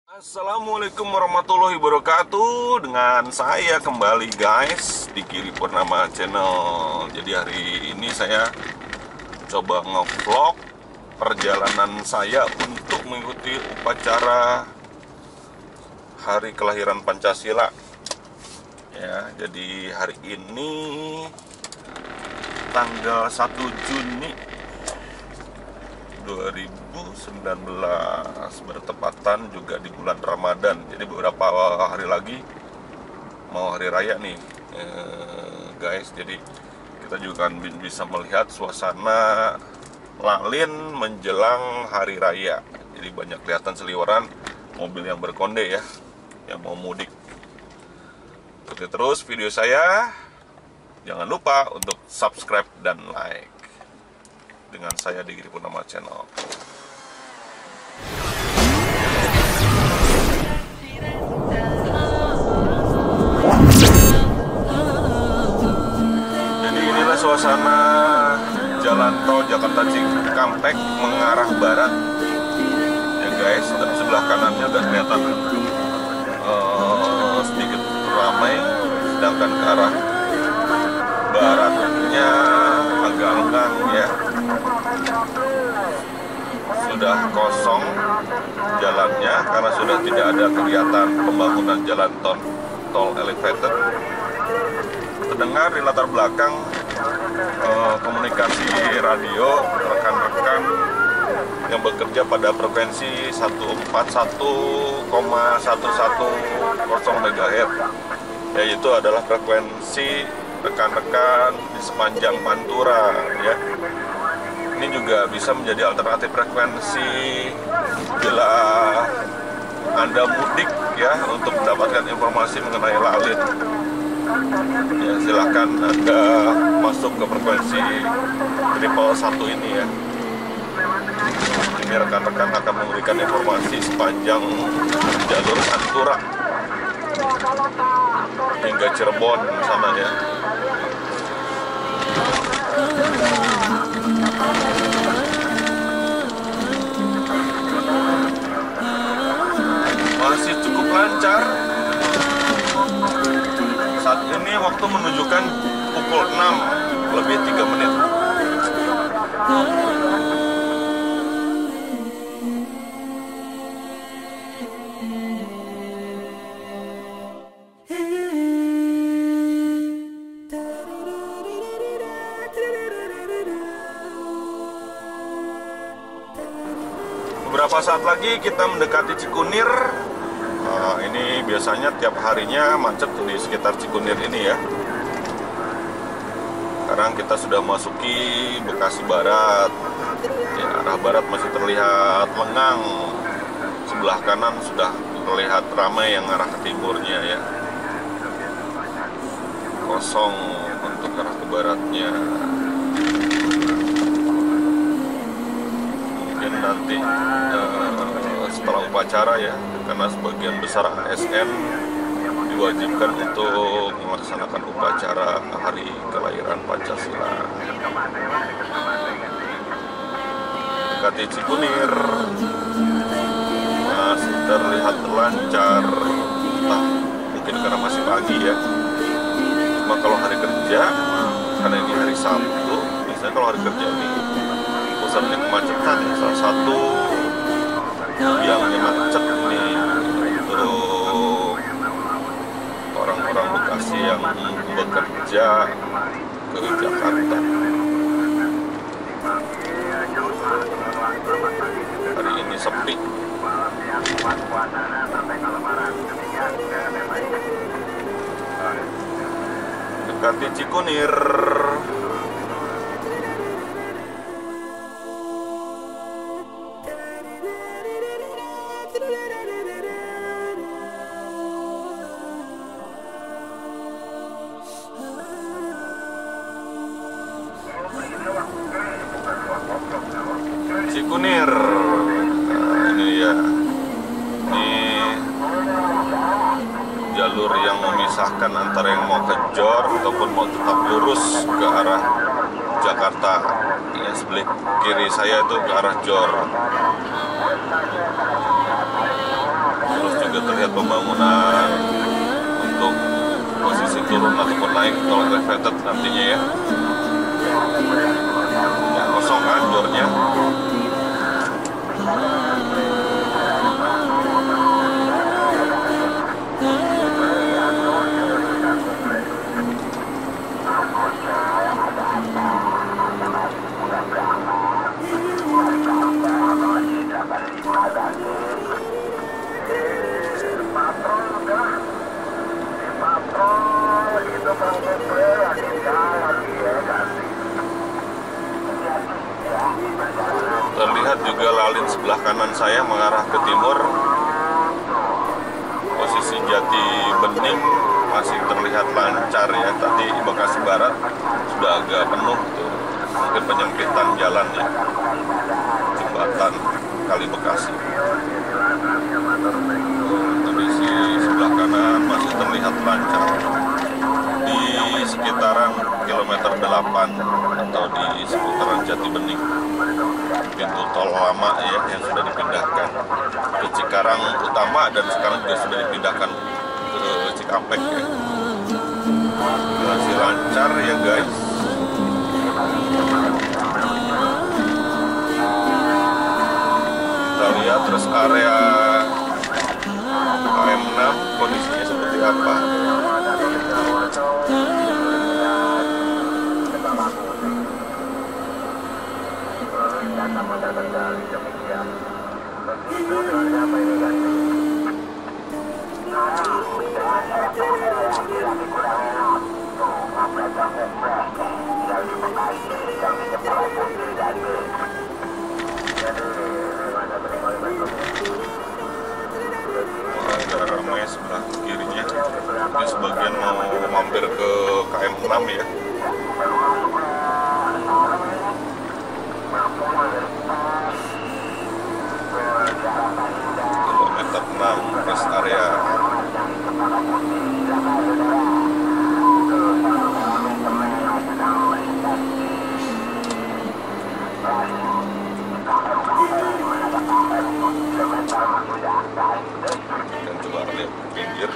Assalamualaikum warahmatullahi wabarakatuh. Dengan saya kembali guys di Giri Purnama Channel. Jadi hari ini saya coba ngevlog perjalanan saya untuk mengikuti upacara hari kelahiran Pancasila. Ya, jadi hari ini tanggal 1 Juni 2019 bertepatan juga di bulan Ramadan. Jadi beberapa hari lagi mau hari raya nih guys. Jadi kita juga akan bisa melihat suasana lalin menjelang hari raya. Jadi banyak kelihatan seliweran mobil yang berkonde ya, yang mau mudik. Ikuti terus video saya. Jangan lupa untuk subscribe dan like dengan saya di Giri Purnama Channel. Jadi inilah suasana jalan tol Jakarta Cikampek mengarah barat ya guys. Dan sebelah kanannya udah kelihatan sedikit ramai, sedangkan ke arah baratnya agak lenggang ya. Sudah kosong jalannya karena sudah tidak ada kegiatan pembangunan jalan tol elevated. Terdengar di latar belakang komunikasi radio rekan-rekan yang bekerja pada frekuensi 141,1110 MHz, yaitu adalah frekuensi rekan-rekan di sepanjang Pantura ya. Ini juga bisa menjadi alternatif frekuensi bila Anda mudik ya, untuk mendapatkan informasi mengenai lalin. Ya, silahkan Anda masuk ke frekuensi 111 ini ya. Ini rekan-rekan akan memberikan informasi sepanjang jalur Pantura hingga Cirebon sana ya. Masih cukup lancar. Saat ini waktu menunjukkan pukul 6:03. Beberapa saat lagi kita mendekati Cikunir. Ini biasanya tiap harinya macet di sekitar Cikunir ini ya. Sekarang kita sudah masuki Bekasi Barat. Ya, arah barat masih terlihat lengang. Sebelah kanan sudah terlihat ramai yang arah ke timurnya ya. Kosong untuk arah ke baratnya. Mungkin nanti setelah upacara ya, karena sebagian besar ASN diwajibkan untuk melaksanakan upacara hari kelahiran Pancasila. Dekati Cikunir masih terlihat lancar, entah mungkin karena masih pagi ya. Cuma kalau hari kerja, karena ini hari Sabtu, biasanya kalau hari kerja ini pusatnya kemacetan. Salah satu yang macet ini untuk orang-orang Bekasi yang bekerja ke Jakarta. Hari ini sepi. Dekati Cikunir. Cikunir. Ini ya. Ini jalur yang memisahkan antara yang mau ke Jor ataupun mau tetap lurus ke arah Jakarta. Ya, sebelah kiri saya itu ke arah Jor. juga terlihat pembangunan untuk posisi turun ataupun naik tol elevated nantinya ya. Ya, kosong kan jornya. Terlihat juga lalin sebelah kanan saya mengarah ke timur. Posisi Jati Bening masih terlihat lancar ya. Tadi Bekasi Barat sudah agak penuh tuh. Mungkin penyempitan jalan ya. Jembatan Kali Bekasi. Kondisi sebelah kanan masih terlihat lancar. Di sekitaran kilometer 8 atau di seputaran Jati Bening, pintu tol lama ya yang sudah dipindahkan ke Cikarang Utama dan sekarang juga sudah dipindahkan ke Cikampek ya. Masih lancar ya guys. Kita lihat terus area KM6 kondisinya seperti apa. Ramai sebelah kirinya. Ini sebagian mau mampir ke KM6 ya. Kilometer 6 rest area. Dan coba lihat pinggir.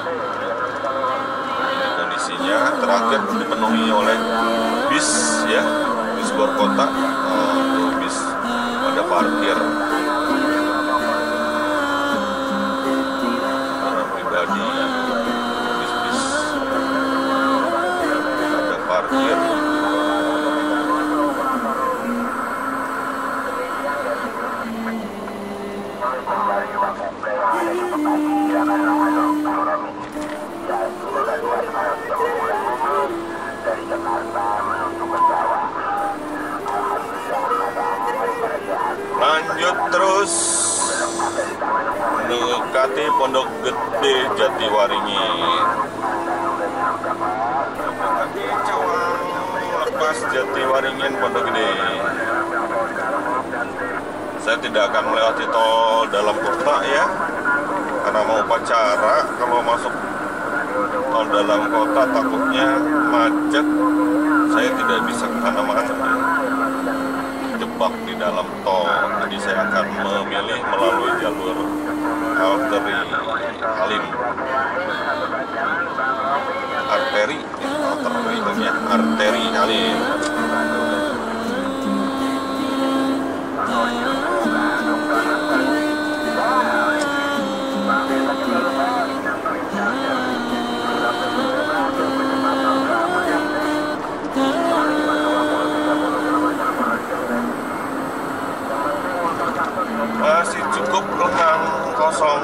Ini kondisinya terakhir dipenuhi oleh bis ya, bis luar kota. Bis pada parkir. Orang pribadi, bis-bis pada parkir. Lanjut terus mendekati Pondok Gede Jatiwaringin. Cawang lepas Jatiwaringin Pondok Gede. Saya tidak akan melewati tol dalam kota ya, karena mau upacara. Kalau masuk tol dalam kota takutnya macet. Saya tidak bisa kemana-mana ya. Jebak di dalam tol. Jadi saya akan memilih melalui jalur arteri Halim. Arteri Halim. Masih cukup lengang, kosong.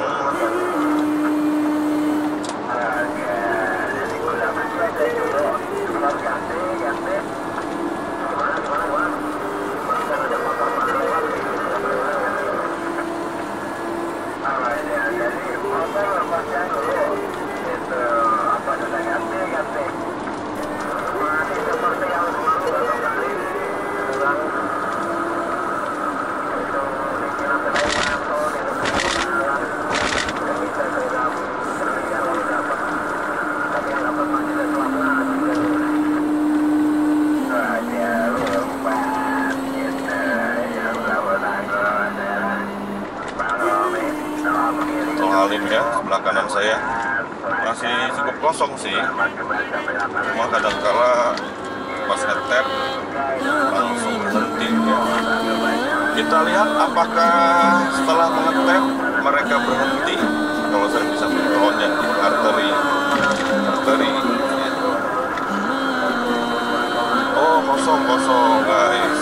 Halim ya, sebelah kanan saya masih cukup kosong sih, cuma kadangkala pas ngetap langsung berhenti ya. Kita lihat apakah setelah mengetap mereka berhenti. Kalau saya bisa bertolongnya di arteri ya. Oh, kosong guys,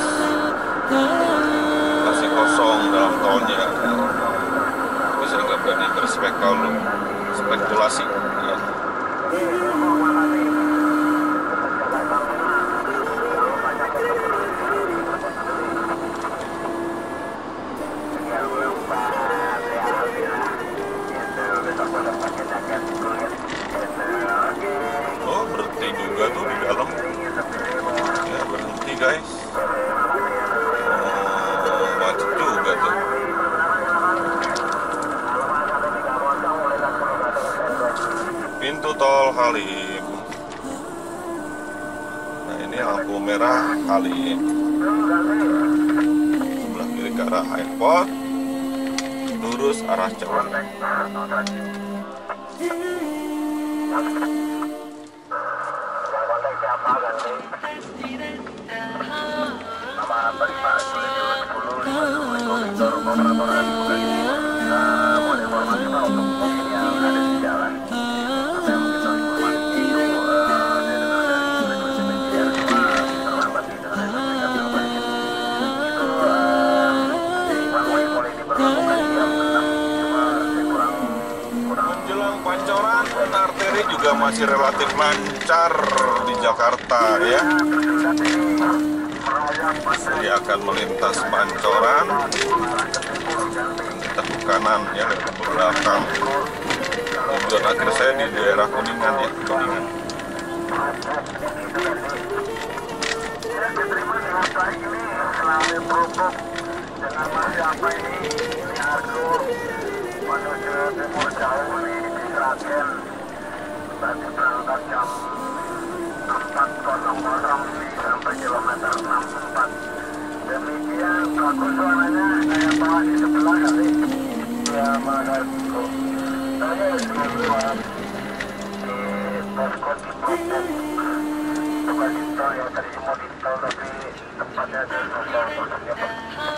masih kosong dalam tolnya. Tapi saya nggak berani berspekulasi ya. Oh, berhenti juga tuh di dalam ya, berhenti guys. Oh, macet juga tuh. Pintu tol Halim. Nah, ini lampu merah Halim. Sebelah kiri ke arah airport, lurus arah Cawang. Menjelang Pancoran, arteri juga masih relatif lancar di Jakarta ya. Saya akan melintas Pancoran, kita ke kanan ya, ke belakang. Tujuan akhir saya di daerah Kuningan ya, Kuningan. Menuju timur jauh nih di Sragen. Tadi berangkat jam 4.00 sampai kilometer 64. Demikian bagus suaranya, saya bawa di sebelah kali. Ya, makasih. Saya semua di posko Cipropok. Bukan di tol ya, tadi mau di tol tapi tempatnya di sosial maksudnya Pak.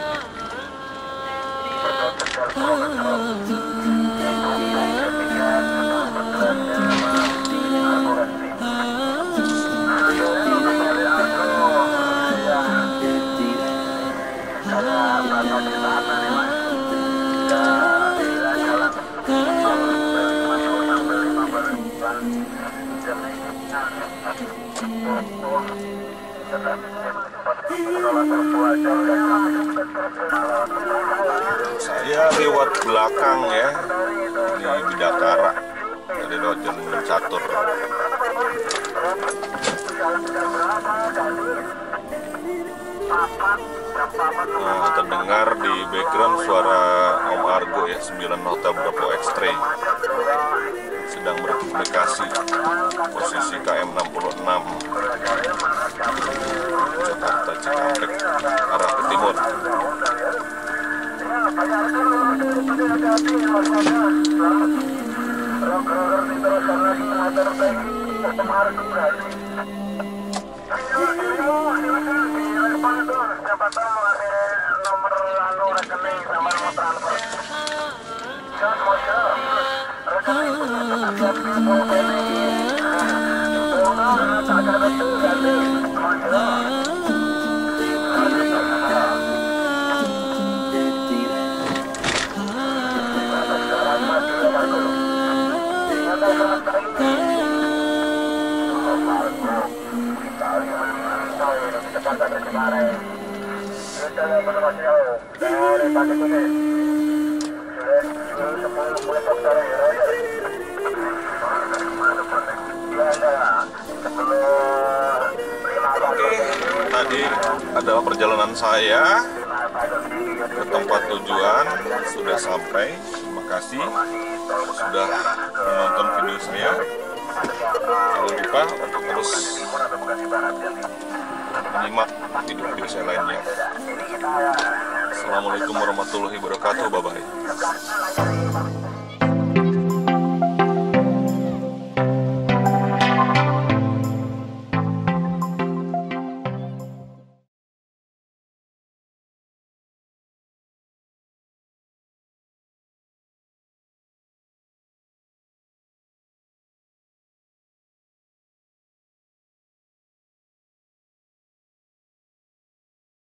Saya lewat belakang ya, di Bidakara, dari lewat jalan catur. Nah, terdengar di background suara Om Argo ya, 9 Hotel Bravo X-Ray sedang berkomunikasi posisi KM 66 Jakarta Cikampek arah ke timur. Oke, tadi adalah perjalanan saya ke tempat tujuan, sudah sampai. Terima kasih sudah menonton video saya. Jangan lupa untuk terus menyimak video-video saya lainnya. Assalamualaikum warahmatullahi wabarakatuh. Bye-bye.